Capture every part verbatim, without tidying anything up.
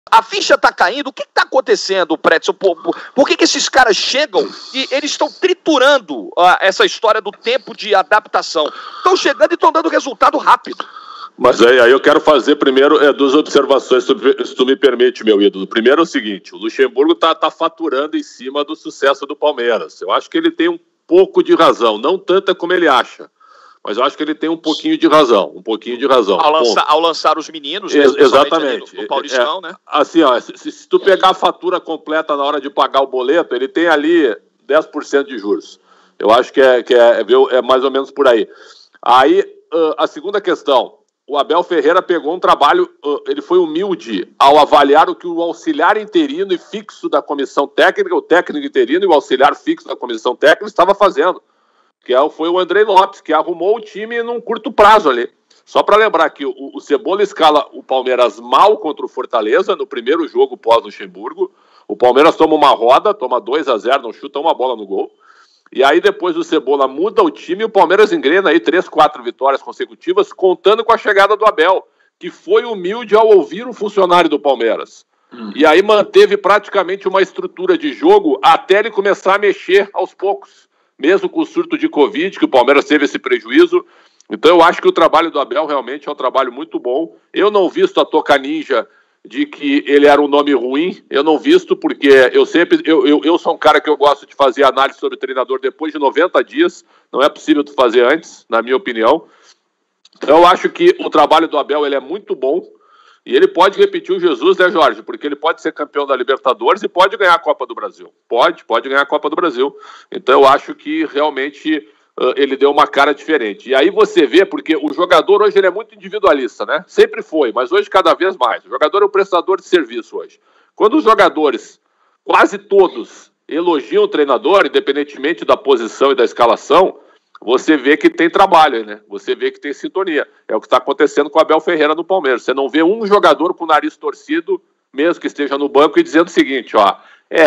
A ficha tá caindo? O que que tá acontecendo, Pretzel? Por, por, por que que esses caras chegam e eles estão triturando uh, essa história do tempo de adaptação? Estão chegando e estão dando resultado rápido. Mas aí, aí eu quero fazer primeiro é, duas observações, se tu, se tu me permite, meu ídolo. Primeiro é o seguinte, o Luxemburgo tá, tá faturando em cima do sucesso do Palmeiras. Eu acho que ele tem um pouco de razão, não tanta como ele acha. Mas eu acho que ele tem um pouquinho de razão, um pouquinho de razão. Ao, lança, ao lançar os meninos, né, Ex exatamente. No, no Paulistão, é, né? Assim, ó, se, se tu pegar a fatura completa na hora de pagar o boleto, ele tem ali dez por cento de juros. Eu acho que é, que é, é mais ou menos por aí. Aí, uh, a segunda questão, o Abel Ferreira pegou um trabalho, uh, ele foi humilde ao avaliar o que o auxiliar interino e fixo da comissão técnica, o técnico interino e o auxiliar fixo da comissão técnica estava fazendo. Que foi o Andrei Lopes, que arrumou o time num curto prazo ali. Só para lembrar que o, o Cebola escala o Palmeiras mal contra o Fortaleza, no primeiro jogo pós-Luxemburgo. O Palmeiras toma uma roda, toma dois a zero, não chuta uma bola no gol. E aí depois o Cebola muda o time e o Palmeiras engrena aí três, quatro vitórias consecutivas, contando com a chegada do Abel, que foi humilde ao ouvir um funcionário do Palmeiras. Hum. E aí manteve praticamente uma estrutura de jogo até ele começar a mexer aos poucos. Mesmo com o surto de Covid, que o Palmeiras teve esse prejuízo. Então eu acho que o trabalho do Abel realmente é um trabalho muito bom. Eu não visto a Toca Ninja de que ele era um nome ruim, eu não visto porque eu sempre, eu, eu, eu sou um cara que eu gosto de fazer análise sobre o treinador depois de noventa dias, não é possível tu fazer antes, na minha opinião. Então eu acho que o trabalho do Abel ele é muito bom. E ele pode repetir o Jesus, né, Jorge? Porque ele pode ser campeão da Libertadores e pode ganhar a Copa do Brasil. Pode, pode ganhar a Copa do Brasil. Então eu acho que realmente uh, ele deu uma cara diferente. E aí você vê, porque o jogador hoje ele é muito individualista, né? Sempre foi, mas hoje cada vez mais. O jogador é um prestador de serviço hoje. Quando os jogadores, quase todos, elogiam o treinador, independentemente da posição e da escalação, você vê que tem trabalho, né? Você vê que tem sintonia. É o que está acontecendo com o Abel Ferreira no Palmeiras. Você não vê um jogador com o nariz torcido, mesmo que esteja no banco, e dizendo o seguinte, ó, é,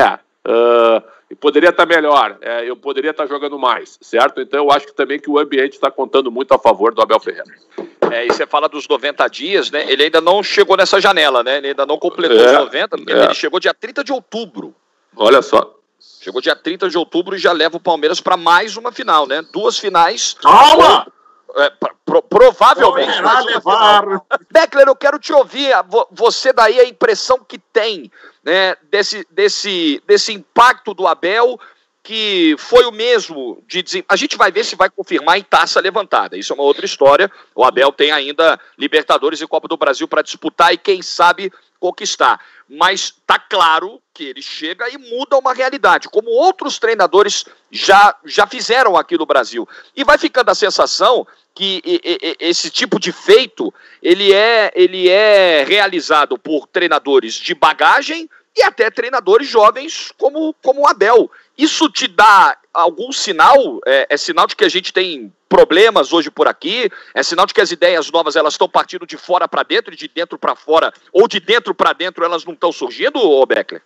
uh, poderia estar tá melhor, é, eu poderia estar tá jogando mais, certo? Então eu acho que também que o ambiente está contando muito a favor do Abel Ferreira. É, e você fala dos noventa dias, né? Ele ainda não chegou nessa janela, né? Ele ainda não completou é, os noventa, é. Ele chegou dia trinta de outubro. Olha só. Chegou dia trinta de outubro e já leva o Palmeiras para mais uma final, né? Duas finais. Calma! É, pro, provavelmente. Beckler, eu quero te ouvir. Você daí a impressão que tem, né, desse, desse, desse impacto do Abel, que foi o mesmo de dizer. A gente vai ver se vai confirmar em taça levantada. Isso é uma outra história. O Abel tem ainda Libertadores e Copa do Brasil para disputar e quem sabe conquistar. Mas tá claro que ele chega e muda uma realidade, como outros treinadores já, já fizeram aqui no Brasil. E vai ficando a sensação que e, e, esse tipo de feito, ele é, ele é realizado por treinadores de bagagem e até treinadores jovens como, como o Abel. Isso te dá algum sinal? É, é sinal de que a gente tem problemas hoje por aqui? É sinal de que as ideias novas elas estão partindo de fora para dentro e de dentro para fora? Ou de dentro para dentro elas não estão surgindo, ô Beckler?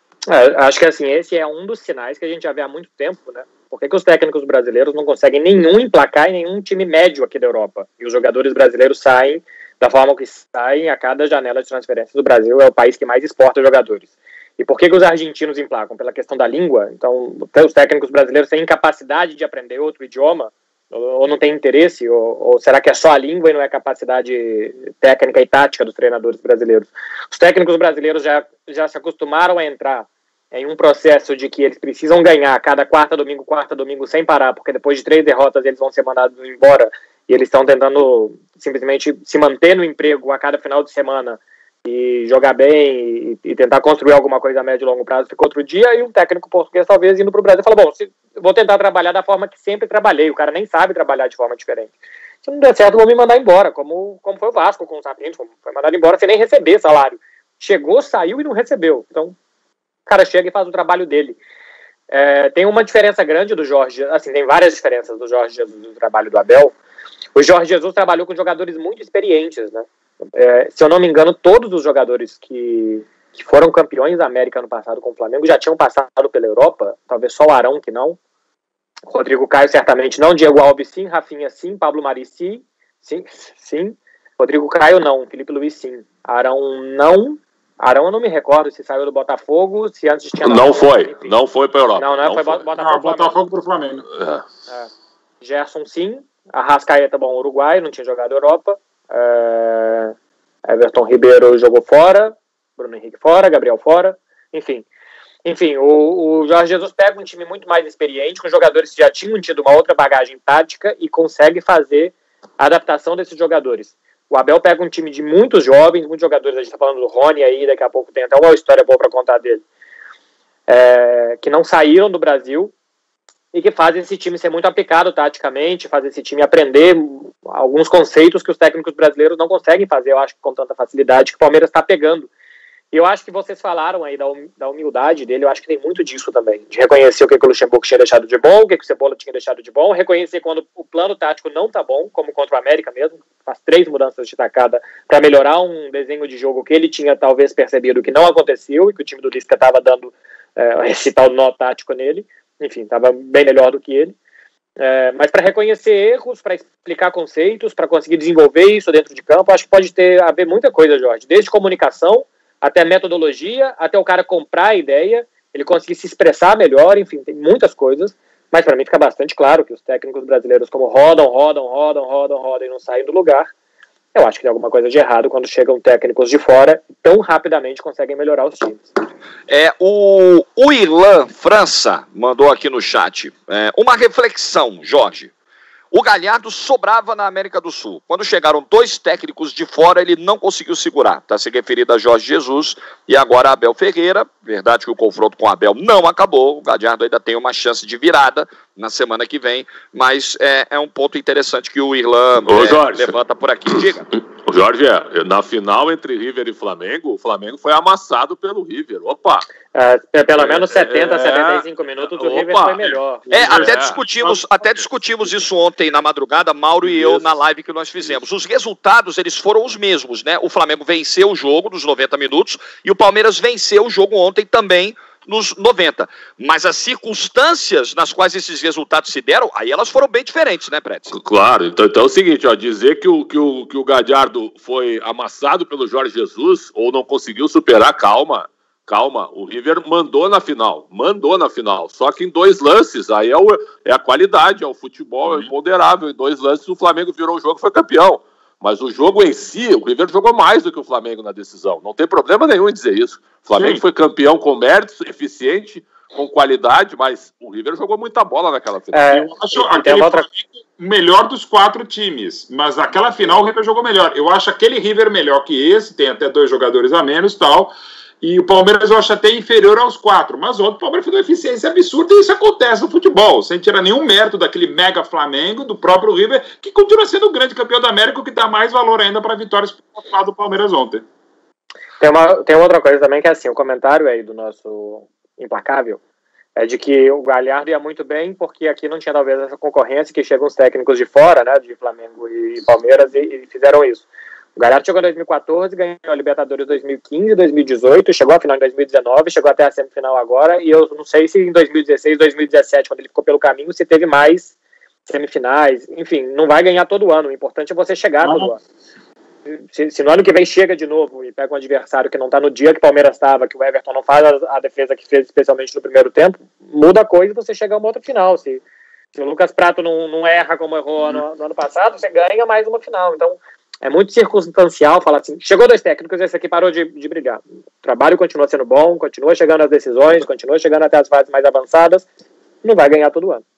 É, acho que assim, esse é um dos sinais que a gente já vê há muito tempo, né? Por que que os técnicos brasileiros não conseguem nenhum emplacar em nenhum time médio aqui da Europa? E os jogadores brasileiros saem da forma que saem a cada janela de transferência do Brasil, é o país que mais exporta jogadores. E por que que os argentinos emplacam? Pela questão da língua. Então, os técnicos brasileiros têm incapacidade de aprender outro idioma, ou não tem interesse, ou, ou será que é só a língua e não é a capacidade técnica e tática dos treinadores brasileiros? Os técnicos brasileiros já, já se acostumaram a entrar em um processo de que eles precisam ganhar cada quarta, domingo, quarta, domingo, sem parar, porque depois de três derrotas eles vão ser mandados embora, e eles estão tentando simplesmente se manter no emprego a cada final de semana, e jogar bem, e, e tentar construir alguma coisa a médio e longo prazo, fica outro dia, e um técnico português talvez indo para o Brasil e fala, bom, se, vou tentar trabalhar da forma que sempre trabalhei, o cara nem sabe trabalhar de forma diferente. Se não der certo, vou me mandar embora, como, como foi o Vasco com o Sapinto, foi mandado embora sem nem receber salário. Chegou, saiu e não recebeu. Então, o cara chega e faz o trabalho dele. É, tem uma diferença grande do Jorge, assim, tem várias diferenças do Jorge Jesus do trabalho do Abel. O Jorge Jesus trabalhou com jogadores muito experientes, né? É, se eu não me engano, todos os jogadores que, que foram campeões da América no passado com o Flamengo já tinham passado pela Europa, talvez só o Arão que não. Rodrigo Caio certamente não, Diego Alves sim, Rafinha sim, Pablo Mari sim, sim, sim. Rodrigo Caio não, Felipe Luiz sim, Arão não, Arão eu não me recordo se saiu do Botafogo, se antes tinha... Não foi, enfim. não foi para a Europa. Não, não, não foi, foi. Botafogo, não, Botafogo para o Flamengo. É. É. Gerson sim, Arrascaeta, bom, Uruguai, não tinha jogado Europa, é... Everton Ribeiro jogou fora, Bruno Henrique fora, Gabriel fora, enfim. Enfim, o, o Jorge Jesus pega um time muito mais experiente, com jogadores que já tinham tido uma outra bagagem tática e consegue fazer a adaptação desses jogadores. O Abel pega um time de muitos jovens, muitos jogadores, a gente está falando do Rony aí, daqui a pouco tem até uma história boa para contar dele, é, que não saíram do Brasil e que fazem esse time ser muito aplicado taticamente, fazem esse time aprender alguns conceitos que os técnicos brasileiros não conseguem fazer, eu acho, com tanta facilidade, que o Palmeiras está pegando. E eu acho que vocês falaram aí da, hum, da humildade dele, eu acho que tem muito disso também, de reconhecer o que, que o Luxemburgo tinha deixado de bom, o que, que o Cebola tinha deixado de bom, reconhecer quando o plano tático não tá bom, como contra o América mesmo, faz três mudanças de tacada para melhorar um desenho de jogo que ele tinha talvez percebido que não aconteceu, e que o time do Lisca estava dando é, esse tal nó tático nele, enfim, estava bem melhor do que ele. É, mas para reconhecer erros, para explicar conceitos, para conseguir desenvolver isso dentro de campo, acho que pode ter a ver muita coisa, Jorge, desde comunicação até metodologia, até o cara comprar a ideia, ele conseguir se expressar melhor, enfim, tem muitas coisas, mas para mim fica bastante claro que os técnicos brasileiros, como rodam, rodam, rodam, rodam, rodam e não saem do lugar, eu acho que tem alguma coisa de errado quando chegam técnicos de fora e tão rapidamente conseguem melhorar os times. É, o, o Irlan França mandou aqui no chat, é, uma reflexão, Jorge. O Galhardo sobrava na América do Sul. Quando chegaram dois técnicos de fora, ele não conseguiu segurar. Está se referindo a Jorge Jesus e agora a Abel Ferreira. Verdade que o confronto com o Abel não acabou. O Galhardo ainda tem uma chance de virada na semana que vem. Mas é, é um ponto interessante que o Irlan é, levanta por aqui. Diga. O Jorge, na final entre River e Flamengo, o Flamengo foi amassado pelo River. Opa! É, pelo menos setenta, é, setenta e cinco minutos o opa, River foi melhor. É, até é. discutimos, até discutimos isso ontem na madrugada, Mauro e eu, na live que nós fizemos. Os resultados, eles foram os mesmos, né? O Flamengo venceu o jogo nos noventa minutos e o Palmeiras venceu o jogo ontem também nos noventa. Mas as circunstâncias nas quais esses resultados se deram, aí elas foram bem diferentes, né, Prédio? Claro, então, então é o seguinte, ó, dizer que o, que, o, que o Galhardo foi amassado pelo Jorge Jesus ou não conseguiu superar, calma, calma, o River mandou na final, mandou na final, só que em dois lances, aí é, o, é a qualidade, é o futebol, é imponderável, em dois lances o Flamengo virou o jogo e foi campeão. Mas o jogo em si, o River jogou mais do que o Flamengo na decisão. Não tem problema nenhum em dizer isso. O Flamengo Sim. foi campeão com mérito, eficiente, com qualidade, mas o River jogou muita bola naquela final. É, eu acho aquele outra... Flamengo melhor dos quatro times, mas naquela final o River jogou melhor. Eu acho aquele River melhor que esse, tem até dois jogadores a menos e tal, e o Palmeiras eu acho até inferior aos quatro, mas ontem o Palmeiras foi de uma eficiência absurda e isso acontece no futebol, sem tirar nenhum mérito daquele mega Flamengo, do próprio River, que continua sendo o grande campeão da América, o que dá mais valor ainda para vitórias do Palmeiras ontem. Tem uma, tem outra coisa também que é assim, o comentário aí do nosso implacável é de que o Galhardo ia muito bem porque aqui não tinha talvez essa concorrência que chegam os técnicos de fora, né, de Flamengo e Palmeiras e, e fizeram isso. O Galhardo chegou em dois mil e quatorze, ganhou a Libertadores em dois mil e quinze, dois mil e dezoito, chegou à final em dois mil e dezenove, chegou até a semifinal agora, e eu não sei se em dois mil e dezesseis, dois mil e dezessete, quando ele ficou pelo caminho, se teve mais semifinais, enfim, não vai ganhar todo ano, o importante é você chegar todo ano. Se, se no ano que vem chega de novo e pega um adversário que não está no dia que o Palmeiras estava, que o Everton não faz a, a defesa que fez, especialmente no primeiro tempo, muda a coisa e você chega a uma outra final. Se, se o Lucas Prato não, não erra como errou no, no ano passado, você ganha mais uma final. Então, é muito circunstancial falar assim, chegou dois técnicos, esse aqui parou de, de brigar. O trabalho continua sendo bom, continua chegando às decisões, continua chegando até as fases mais avançadas, não vai ganhar todo ano.